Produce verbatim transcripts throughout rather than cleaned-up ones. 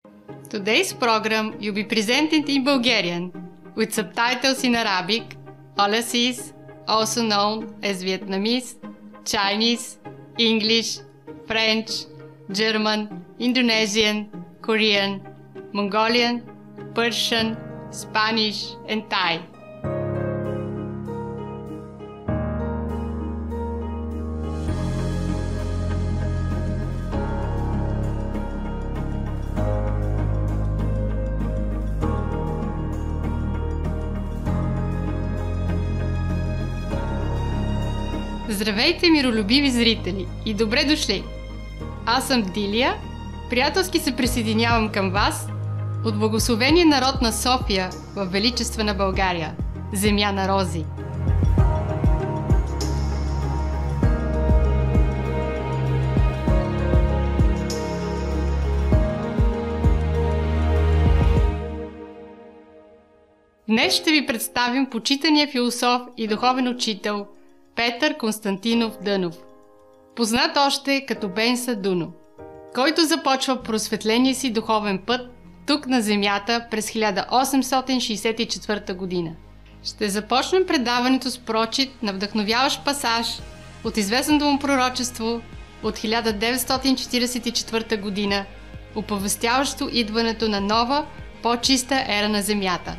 Today's program will be presented in Bulgarian with subtitles in Arabic, Aulacese, also known as Vietnamese, Chinese, English, French, German, Indonesian, Korean, Mongolian, Persian, Spanish, and Thai. Здравейте, миролюбиви зрители, и добре дошли! Аз съм Дилия, приятелски се присъединявам към вас от благословения народ на София в величествена България, земя на рози. Днес ще ви представим почитания философ и духовен учител Петър Константинов Дънов, познат още като Бенса Дуно, който започва просветление си духовен път тук на земята през хиляда осемстотин шейсет и четвърта година. Ще започнем предаването с прочит на вдъхновяващ пасаж от известното му пророчество от хиляда деветстотин четиридесет и четвърта година, оповестяващо идването на нова, по-чиста ера на земята.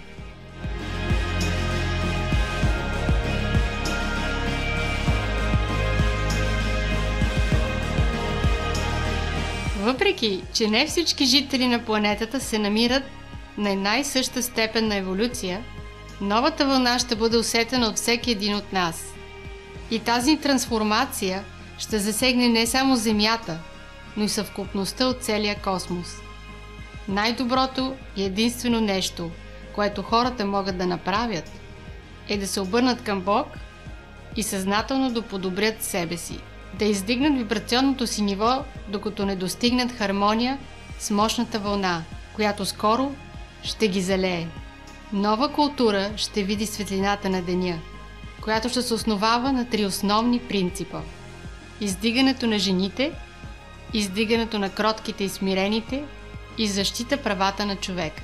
Въпреки, че не всички жители на планетата се намират на една и съща степен на еволюция, новата вълна ще бъде усетена от всеки един от нас. И тази трансформация ще засегне не само Земята, но и съвкупността от целия космос. Най-доброто и единствено нещо, което хората могат да направят, е да се обърнат към Бог и съзнателно да подобрят себе си, да издигнат вибрационното си ниво, докато не достигнат хармония с мощната вълна, която скоро ще ги залее. Нова култура ще види светлината на деня, която ще се основава на три основни принципа: издигането на жените, издигането на кротките и смирените и защита правата на човека.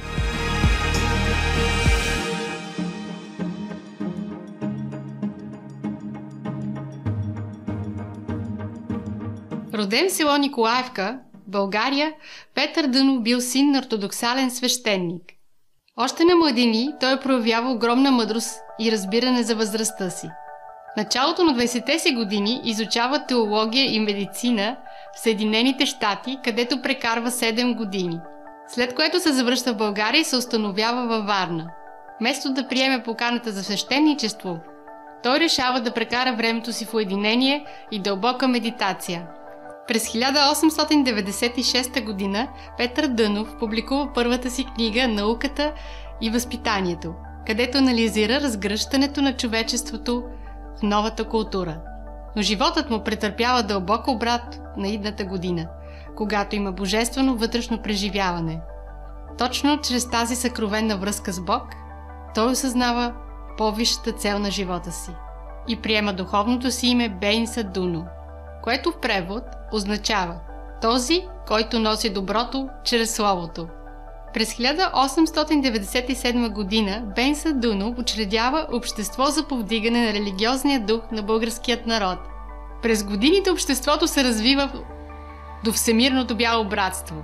Роден в село Николаевка, България, Петър Дънов бил син на ортодоксален свещеник. Още на младини той проявява огромна мъдрост и разбиране за възрастта си. В началото на двайсетте си години изучава теология и медицина в Съединените щати, където прекарва седем години. След което се завръща в България и се установява във Варна. Вместо да приеме поканата за свещеничество, той решава да прекара времето си в уединение и дълбока медитация. През хиляда осемстотин деветдесет и шеста година Петър Дънов публикува първата си книга «Науката и възпитанието», където анализира разгръщането на човечеството в новата култура. Но животът му претърпява дълбок обрат на идната година, когато има божествено вътрешно преживяване. Точно чрез тази съкровенна връзка с Бог, той осъзнава по-висшата цел на живота си и приема духовното си име Бенса Дуно, което в превод означава този, който носи доброто чрез Словото. През хиляда осемстотин деветдесет и седма година Бенса Дуно учредява Общество за повдигане на религиозния дух на българският народ. През годините обществото се развива до всемирното бяло братство,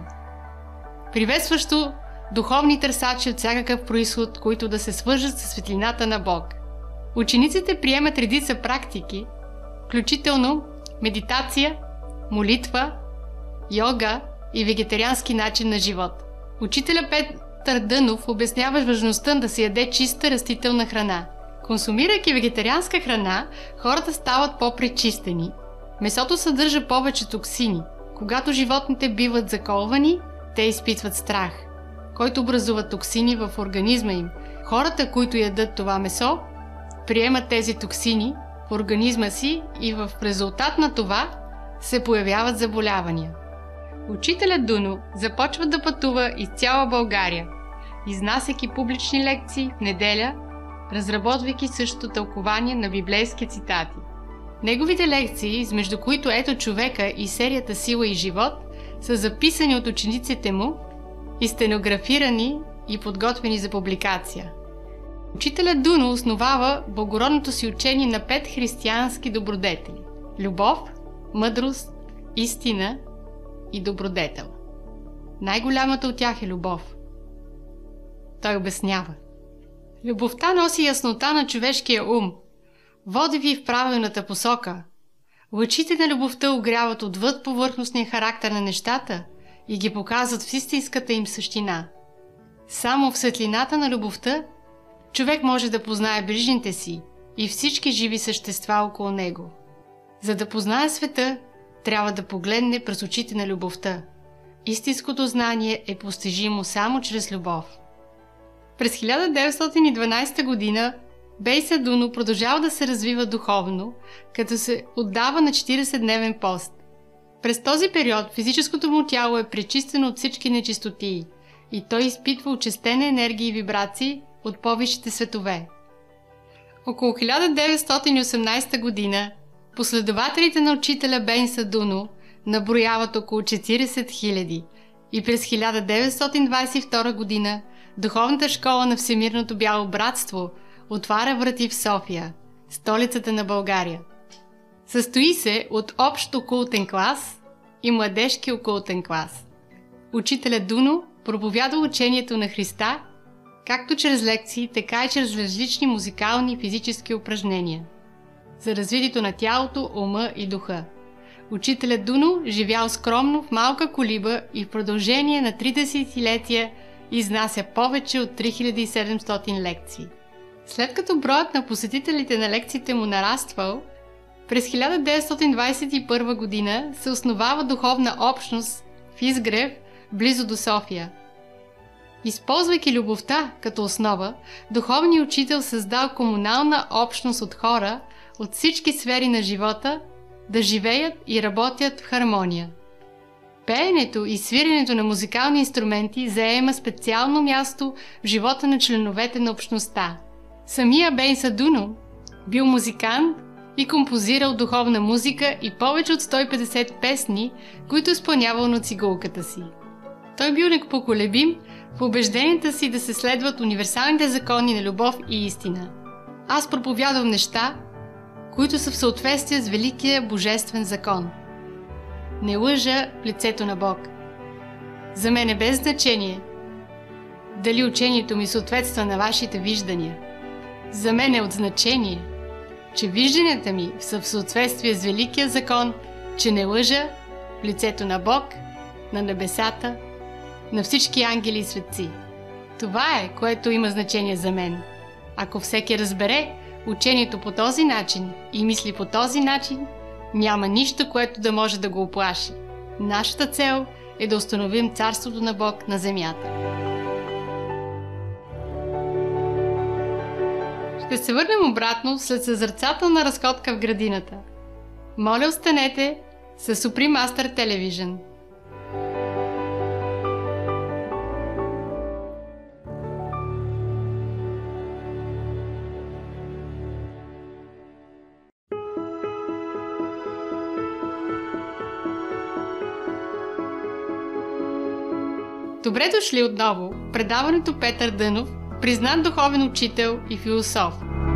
приветстващо духовни търсачи от всякакъв произход, които да се свържат със светлината на Бог. Учениците приемат редица практики, включително медитация, молитва, йога и вегетариански начин на живот. Учителя Петър Дънов обяснява важността да се яде чиста растителна храна. Консумирайки вегетарианска храна, хората стават по-пречистени. Месото съдържа повече токсини. Когато животните биват заколвани, те изпитват страх, който образува токсини в организма им. Хората, които ядат това месо, приемат тези токсини в организма си и в резултат на това се появяват заболявания. Учителят Дуно започва да пътува из цяла България, изнасяйки публични лекции в неделя, разработвайки същото тълкование на библейски цитати. Неговите лекции, измежду които Ето човека и серията Сила и живот, са записани от учениците му и стенографирани и подготвени за публикация. Учителят Дуно основава благородното си учение на пет християнски добродетели – любов, мъдрост, истина и добродетел. Най-голямата от тях е любов. Той обяснява: любовта носи яснота на човешкия ум, води ви в правилната посока. Лъчите на любовта огряват отвъд повърхностния характер на нещата и ги показват в истинската им същина. Само в светлината на любовта човек може да познае ближните си и всички живи същества около него. За да познае света, трябва да погледне през очите на любовта. Истинското знание е постижимо само чрез любов. През хиляда деветстотин и дванадесета година Бейса Дуно продължава да се развива духовно, като се отдава на четиридесетдневен пост. През този период физическото му тяло е пречистено от всички нечистотии и той изпитва очистена енергия и вибрации от повисшите светове. Около хиляда деветстотин и осемнадесета година последователите на учителя Бейса Дуно наброяват около четиридесет хиляди и през хиляда деветстотин двадесет и втора година Духовната школа на Всемирното бяло братство отваря врати в София, столицата на България. Състои се от общ окултен клас и младежки окултен клас. Учителят Дуно проповядва учението на Христа, както чрез лекции, така и чрез различни музикални и физически упражнения за развитието на тялото, ума и духа. Учителят Дуно живял скромно в малка колиба и в продължение на три десетилетия изнася повече от три хиляди и седемстотин лекции. След като броят на посетителите на лекциите му нараствал, през хиляда деветстотин двадесет и първа година се основава духовна общност в Изгрев, близо до София. Използвайки любовта като основа, духовният учител създал комунална общност от хора от всички сфери на живота да живеят и работят в хармония. Пеенето и свиренето на музикални инструменти заема специално място в живота на членовете на общността. Самия Бейса Дуно бил музикант и композирал духовна музика и повече от сто и петдесет песни, които изпълнявал на цигулката си. Той бил непоколебим в убежденията си да се следват универсалните закони на любов и истина. Аз проповядвам неща, които са в съответствие с великия божествен закон. Не лъжа в лицето на Бог. За мен е без значение дали учението ми съответства на вашите виждания. За мен е от значение, че вижданията ми са в съответствие с великия закон, че не лъжа в лицето на Бог, на небесата, на всички ангели и светци. Това е, което има значение за мен. Ако всеки разбере учението по този начин и мисли по този начин, няма нищо, което да може да го уплаши. Нашата цел е да установим царството на Бог на земята. Ще се върнем обратно след съзерцателна разходка в градината. Моля, останете с Supreme Master Television. Добре дошли отново в предаването Петър Дънов, признат духовен учител и философ.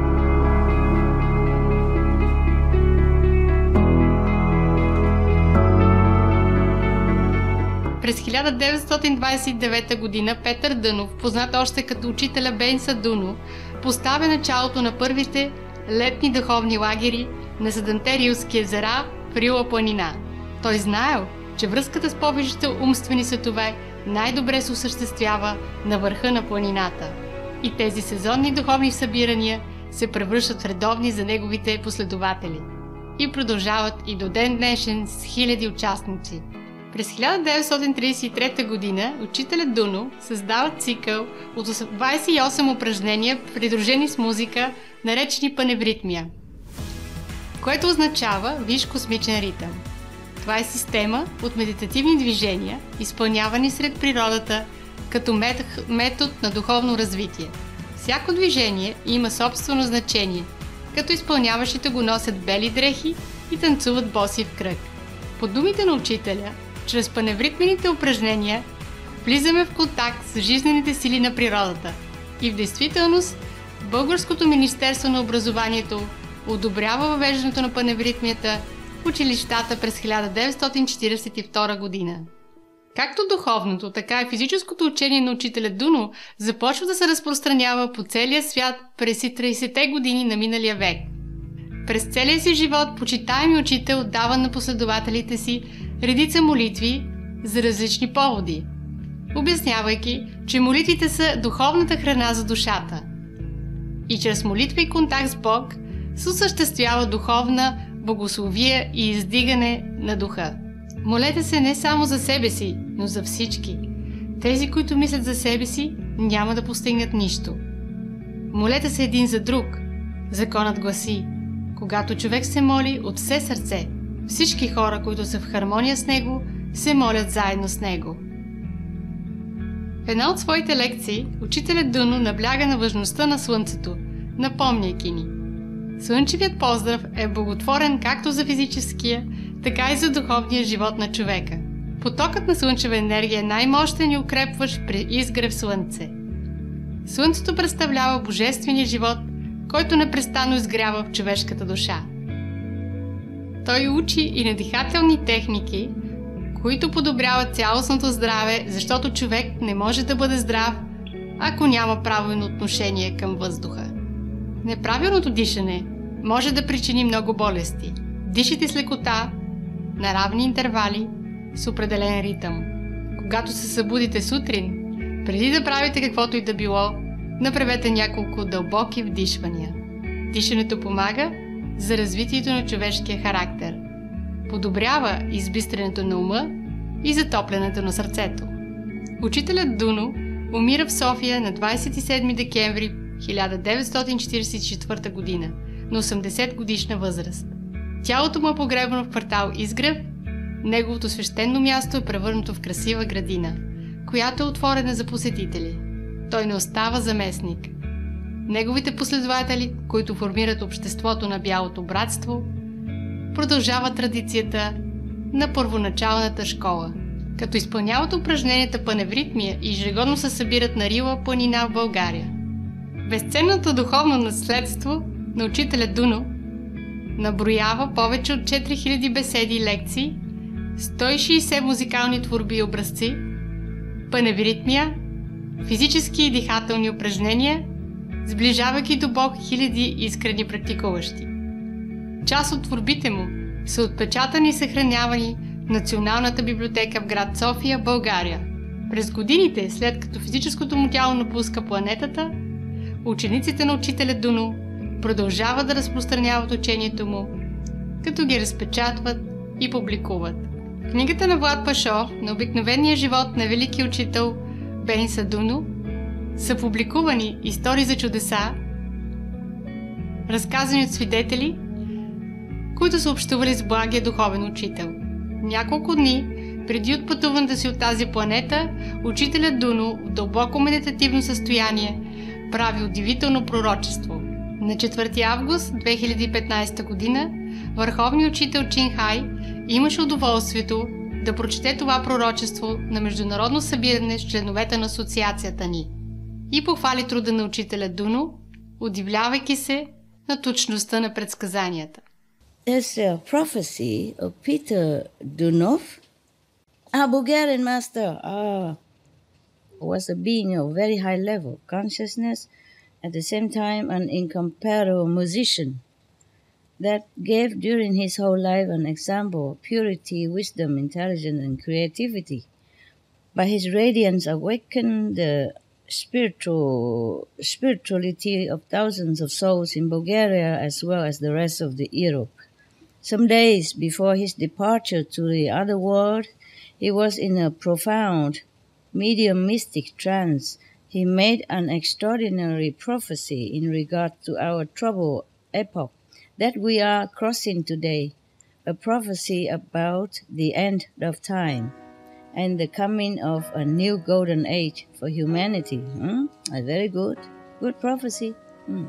През хиляда деветстотин двадесет и девета година Петър Дънов, познат още като учителя Бейса Дуно, поставя началото на първите летни духовни лагери на седемте рилски езера в Рила планина. Той знаел, че връзката с повечето умствени светове най-добре се осъществява на върха на планината. И тези сезонни духовни събирания се превръщат в редовни за неговите последователи и продължават и до ден днешен с хиляди участници. През хиляда деветстотин тридесет и трета година учителят Дуно създава цикъл от двадесет и осем упражнения, придружени с музика, наречени паневритмия, което означава висш космичен ритъм. Това е система от медитативни движения, изпълнявани сред природата като метод на духовно развитие. Всяко движение има собствено значение, като изпълняващите го носят бели дрехи и танцуват боси в кръг. По думите на учителя, чрез паневритмените упражнения влизаме в контакт с жизнените сили на природата. И в действителност, Българското Министерство на образованието одобрява въвеждането на паневритмията в училищата през хиляда деветстотин четиридесет и втора година. Както духовното, така и физическото учение на учителя Дуно започва да се разпространява по целия свят през тридесетте години на миналия век. През целия си живот почитаеми учител дава на последователите си редица молитви за различни поводи, обяснявайки, че молитвите са духовната храна за душата. И чрез молитва и контакт с Бог се осъществява духовна богословие и издигане на духа. Молете се не само за себе си, но за всички. Тези, които мислят за себе си, няма да постигнат нищо. Молете се един за друг. Законът гласи: когато човек се моли от все сърце, всички хора, които са в хармония с него, се молят заедно с него. В една от своите лекции, учителят Дуно набляга на важността на Слънцето, напомняйки ни: слънчевият поздрав е благотворен както за физическия, така и за духовния живот на човека. Потокът на слънчева енергия е най-мощен и укрепващ при изгрев слънце. Слънцето представлява божествения живот, който непрестанно изгрява в човешката душа. Той учи и на дихателни техники, които подобряват цялостното здраве, защото човек не може да бъде здрав, ако няма правилно отношение към въздуха. Неправилното дишане може да причини много болести. Дишайте с лекота, на равни интервали, с определен ритъм. Когато се събудите сутрин, преди да правите каквото и да било, направете няколко дълбоки вдишвания. Дишането помага за развитието на човешкия характер, подобрява избистренето на ума и затоплянето на сърцето. Учителят Дуно умира в София на двадесет и седми декември хиляда деветстотин четиридесет и четвърта година, на осемдесет годишна възраст. Тялото му е погребано в квартал Изгрев. Неговото свещено място е превърнато в красива градина, която е отворена за посетители. Той не остава заместник. Неговите последователи, които формират обществото на Бялото братство, продължават традицията на първоначалната школа, като изпълняват упражненията паневритмия и ежегодно се събират на Рила планина в България. Безценното духовно наследство на учителя Дуно наброява повече от четири хиляди беседи и лекции, сто и шейсет музикални творби и образци, паневритмия, физически и дихателни упражнения, сближавайки до Бог хиляди искрени практикуващи. Част от творбите му са отпечатани и съхранявани в Националната библиотека в град София, България. През годините, след като физическото му тяло напуска планетата, учениците на учителя Дуно продължават да разпространяват учението му, като ги разпечатват и публикуват. В книгата на Влад Пашов на обикновения живот на велики учител Бенса Дуно са публикувани истории за чудеса, разказани от свидетели, които са общували с благия духовен учител. Няколко дни преди отпътуването си от тази планета, учителят Дуно в дълбоко медитативно състояние прави удивително пророчество. На четвърти август две хиляди и петнадесета година върховният учител Чин Хай имаше удоволствието да прочете това пророчество на международно събиране с членовете на асоциацията ни и похвали труда на учителя Дуно, удивлявайки се на точността на предсказанията. There's a prophecy of Peter Dunov, a Bulgarian master, ah, was a being of very high level consciousness, at the same time an incomparable musician that gave during his whole life an example of purity, wisdom, intelligence, and creativity. By his radiance awakened the spiritual spirituality of thousands of souls in Bulgaria as well as the rest of the Europe. Some days before his departure to the other world, he was in a profound medium mystic trance. He made an extraordinary prophecy in regard to our troubled epoch that we are crossing today, a prophecy about the end of time and the coming of a new golden age for humanity. Hmm? A very good, good prophecy. Hmm.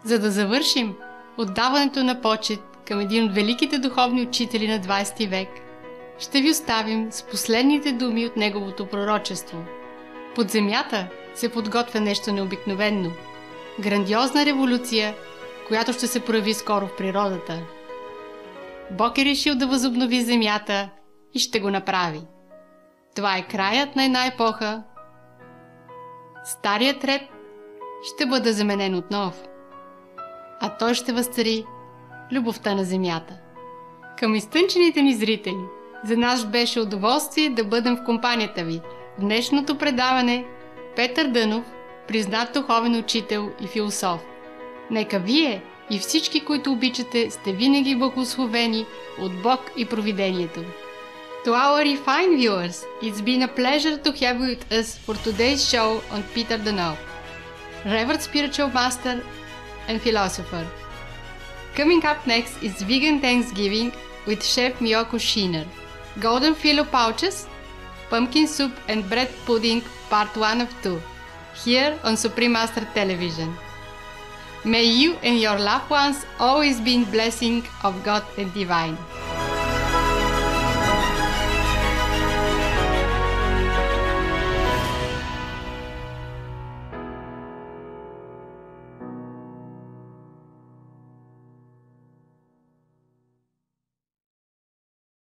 За да завършим отдаването на почет към един от великите духовни учители на двадесети век, ще ви оставим с последните думи от неговото пророчество. Под земята се подготвя нещо необикновено. Грандиозна революция, която ще се прояви скоро в природата. Бог е решил да възобнови земята и ще го направи. Това е краят на една епоха. Старият ред ще бъде заменен от нов, а той ще възцари любовта на земята. Към изтънчените ни зрители, за нас беше удоволствие да бъдем в компанията ви. В днешното предаване Петър Дънов, признат духовен учител и философ. Нека вие и всички, които обичате, сте винаги благословени от Бог и провидението. To our refined viewers, it's been a pleasure to have you with us for today's show on Peter Danoff, Revered Spiritual Master and Philosopher. Coming up next is Vegan Thanksgiving with Chef Miyoko Shiner, Golden Filo Pouches, Pumpkin Soup and Bread Pudding Part one of two, here on Supreme Master Television. May you and your loved ones always be in blessing of God and Divine.